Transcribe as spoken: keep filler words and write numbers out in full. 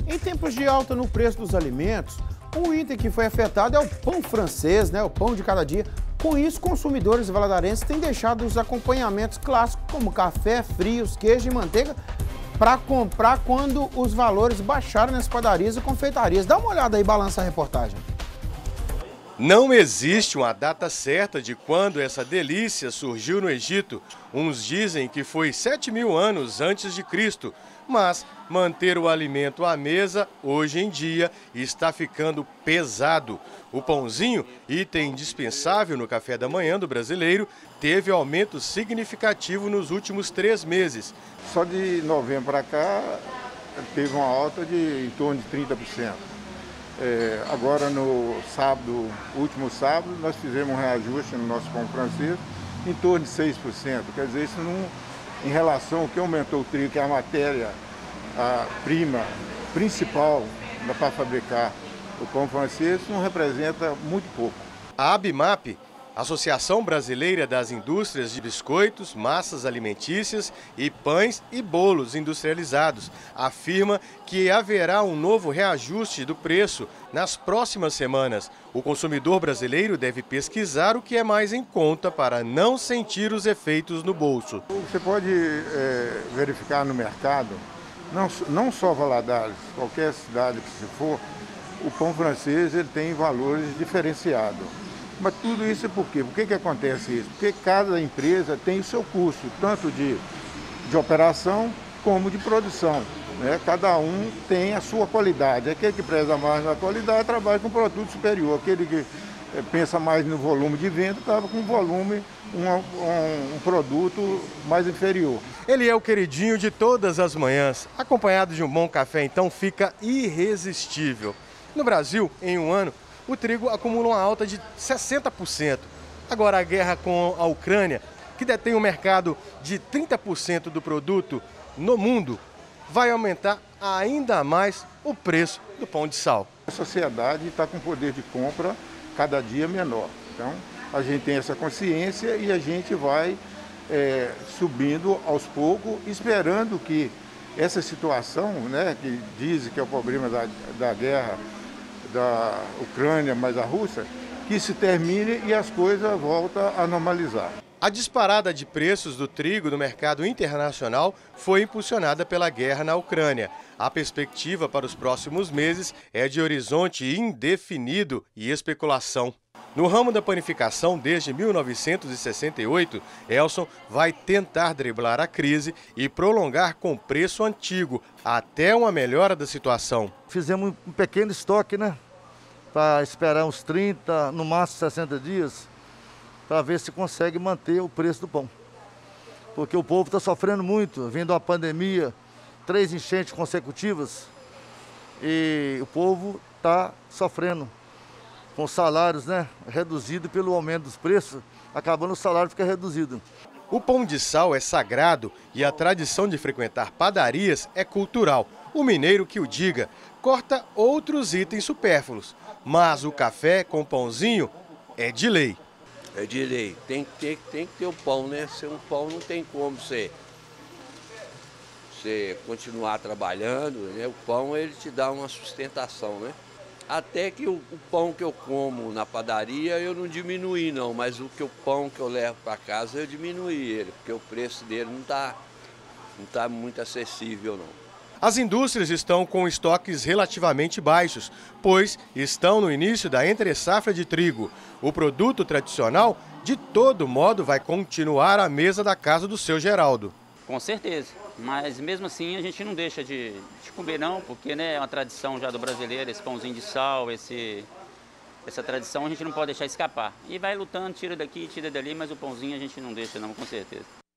Em tempos de alta no preço dos alimentos, um item que foi afetado é o pão francês, né? O pão de cada dia. Com isso, consumidores valadarenses têm deixado os acompanhamentos clássicos, como café, frios, queijo e manteiga, para comprar quando os valores baixaram nas padarias e confeitarias. Dá uma olhada aí, balança a reportagem. Não existe uma data certa de quando essa delícia surgiu no Egito. Uns dizem que foi sete mil anos antes de Cristo, mas manter o alimento à mesa, hoje em dia, está ficando pesado. O pãozinho, item indispensável no café da manhã do brasileiro, teve aumento significativo nos últimos três meses. Só de novembro para cá, teve uma alta de em torno de trinta por cento. É, agora no sábado, último sábado, nós fizemos um reajuste no nosso pão francês em torno de seis por cento. Quer dizer, isso não, em relação ao que aumentou o trigo, que é a matéria, a prima principal para fabricar o pão francês, não representa muito pouco. A ABIMAP, Associação Brasileira das Indústrias de Biscoitos, Massas Alimentícias e Pães e Bolos Industrializados, afirma que haverá um novo reajuste do preço nas próximas semanas. O consumidor brasileiro deve pesquisar o que é mais em conta para não sentir os efeitos no bolso. Você pode é, verificar no mercado, não, não só Valadares, qualquer cidade que se for, o pão francês ele tem valores diferenciados. Mas tudo isso é por quê? Por que que acontece isso? Porque cada empresa tem o seu custo, tanto de, de operação como de produção, né? Cada um tem a sua qualidade. Aquele que preza mais na qualidade trabalha com produto superior. Aquele que é, pensa mais no volume de venda estava com volume, um, um, um produto mais inferior. Ele é o queridinho de todas as manhãs. Acompanhado de um bom café, então, fica irresistível. No Brasil, em um ano, o trigo acumula uma alta de sessenta por cento. Agora, a guerra com a Ucrânia, que detém um mercado de trinta por cento do produto no mundo, vai aumentar ainda mais o preço do pão de sal. A sociedade está com poder de compra cada dia menor. Então, a gente tem essa consciência e a gente vai é, subindo aos poucos, esperando que essa situação, né, que dizem que é o problema da, da guerra, da Ucrânia mais a Rússia, que se termine e as coisas voltem a normalizar. A disparada de preços do trigo no mercado internacional foi impulsionada pela guerra na Ucrânia. A perspectiva para os próximos meses é de horizonte indefinido e especulação. No ramo da panificação, desde mil novecentos e sessenta e oito, Elson vai tentar driblar a crise e prolongar com preço antigo, até uma melhora da situação. Fizemos um pequeno estoque, né? Para esperar uns trinta, no máximo sessenta dias, para ver se consegue manter o preço do pão. Porque o povo está sofrendo muito, vindo a pandemia, três enchentes consecutivas, e o povo está sofrendo. Com salários, né, reduzidos pelo aumento dos preços, acabando o salário fica reduzido. O pão de sal é sagrado e a tradição de frequentar padarias é cultural. O mineiro que o diga, corta outros itens supérfluos, mas o café com pãozinho é de lei. É de lei, tem que ter, tem que ter o pão, né? Sem um pão não tem como você, você continuar trabalhando, né? O pão ele te dá uma sustentação, né? Até que o, o pão que eu como na padaria eu não diminuí não, mas o, que, o pão que eu levo para casa eu diminuí ele, porque o preço dele não está não tá muito acessível não. As indústrias estão com estoques relativamente baixos, pois estão no início da entre-safra de trigo. O produto tradicional, de todo modo, vai continuar à mesa da casa do seu Geraldo. Com certeza, mas mesmo assim a gente não deixa de, de comer não, porque né, é uma tradição já do brasileiro, esse pãozinho de sal, esse, essa tradição a gente não pode deixar escapar. E vai lutando, tira daqui, tira dali, mas o pãozinho a gente não deixa não, com certeza.